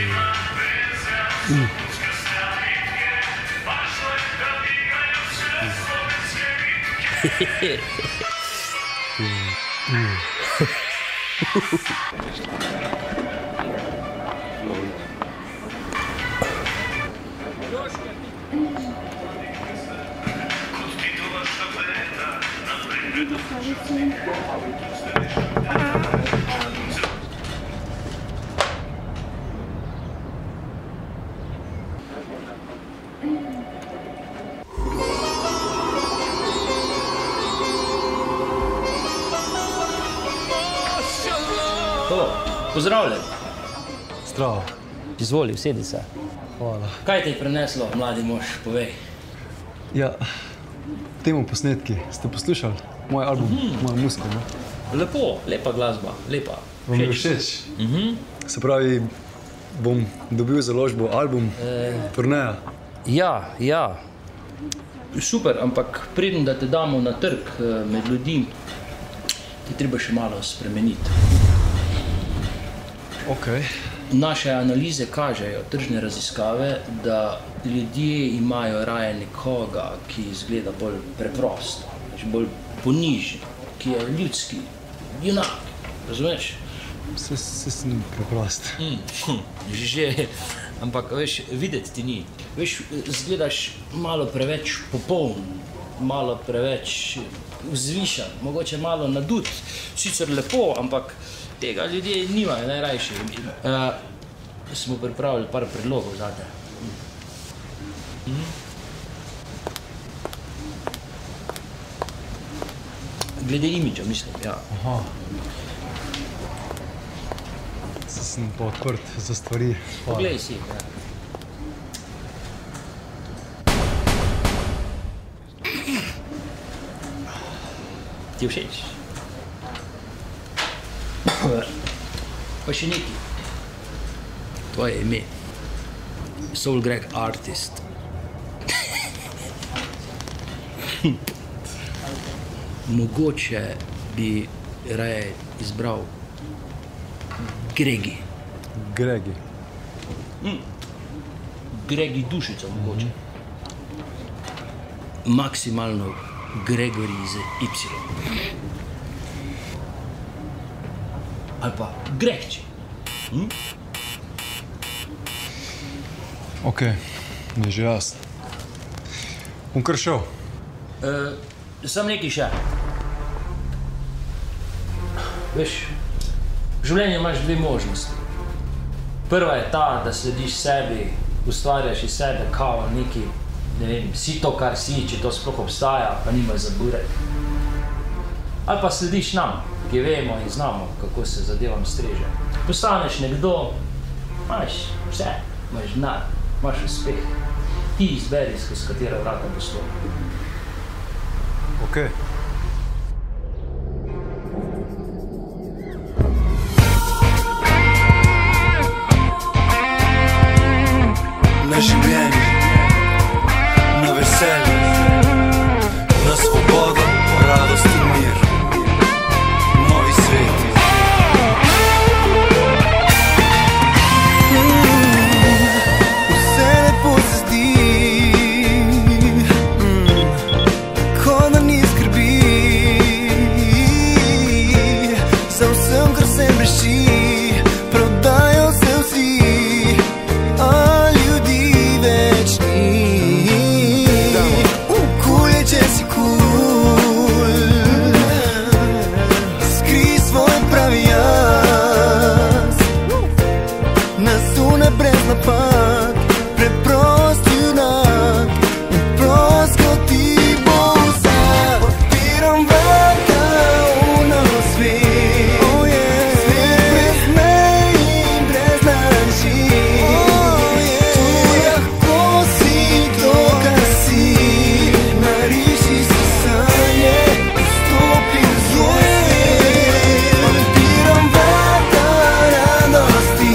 Pozdravljen. Zdravo. Izvoli, usedi se. Hvala. Kaj te je prineslo, mladi mož, povej? Ja, temu posnetki. Ste poslušali moj album, mojo muziko, ne? Lepo, lepa glasba, lepa. Vam je všeč? Se pravi, bom dobil založbo album turneja. Ja. Super, ampak preden da te damo na trg med ljudi, ti treba še malo spremeniti. Okej. Naše analize kažejo, tržne raziskave, da ljudje imajo raje nekoga, ki izgleda bolj preprosto, bolj ponižen, ki je ljudski, junak, razumeš? Se sem preprost. Že, ampak veš, videti ti ni. Veš, izgledaš malo preveč popoln, malo preveč vzvišen, mogoče malo nadut, sicer lepo, ampak tega ljudje nimajo najrajši. Smo pripravili par predlogov zate. Glede imidža, mislim, ja. Aha. Sem pa odprt za stvari. Poglej si, ja. Ti je všeč? Pa še nekaj. Tvoje ime. Soul Greg Artist. Mogoče bi raje izbral Gregi. Gregi. Gregi Dušica mogoče. Maksimalno Gregori z Y. Ali pa Gregči. Okej, mi je že jasno. Bom kar šel. Sam nekaj še. Veš, v življenju imaš dve možnosti. Prva je ta, da slediš sebi, ustvarjaš iz sebe kao neki, ne vem, si to, kar si, če to sploh obstaja, pa nimaš za burek. Ali pa slediš nam, ki vemo in znamo, kako se zadevam streže. Postaneš nekdo, imaš vse, imaš denar, imaš uspeh. Ti izberi, skozi katera vrata bo šlo. Okej. Na življenje, na veselje, na svobodo, radost in mir. Novi svet. Vse lepo se zdi, ko da ni skrbi za vsem, kar se breši. Prodajo se vsi, napad, preprost junak, preprost kot ti bo vsak. Odpiram vrata v nov svet, svet brez mej in brez laži. Tu lahko si to, kar si, nariši si sanje, vstopi v svoj svet. Odpiram vrata radosti,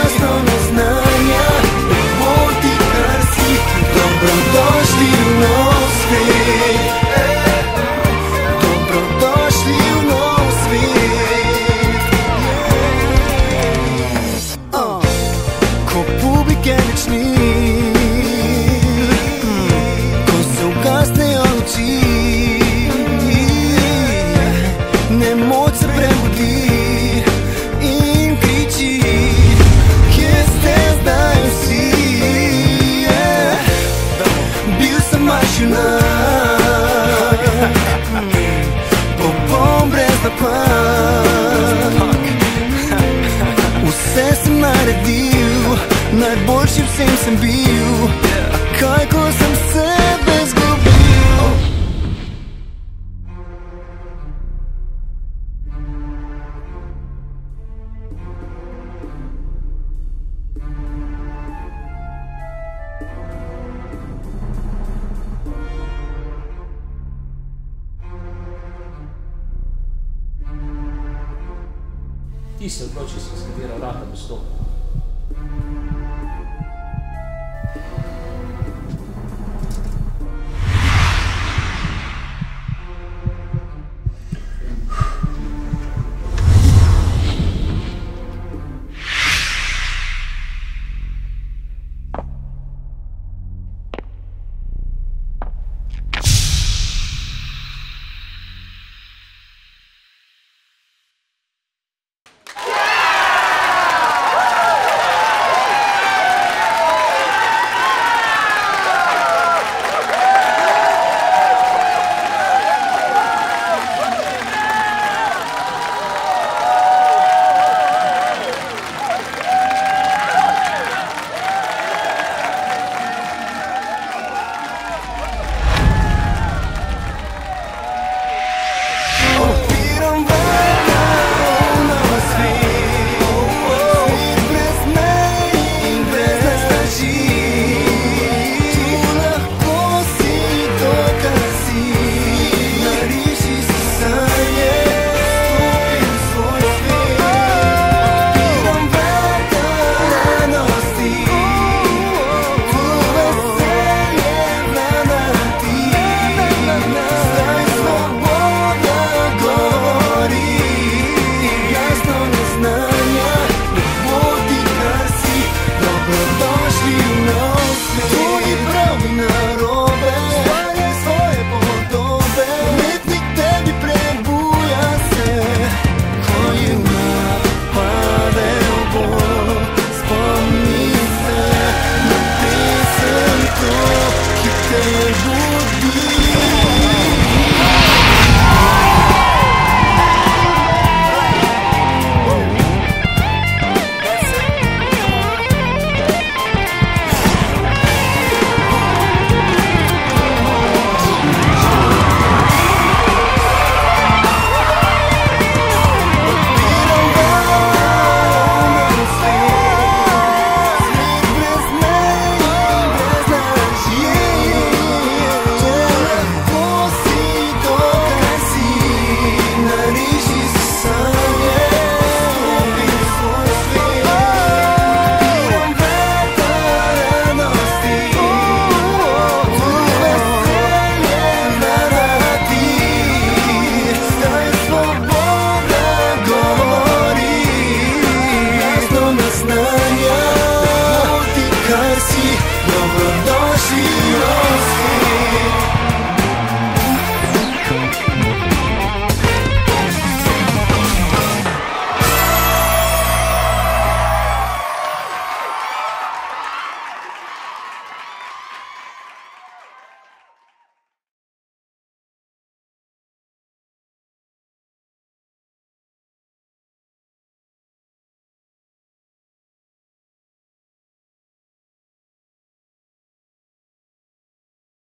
dobrodošli v noč. oči. Nemoč se prebudi in kriči, kje ste zdaj vsi? Bil sem mašina, popoln brez napak. Vse sem naredil, najboljši vsem sem bil, a kaj ko sem sebe zgubil? Ti se odloči, s katero vrata bo stopil.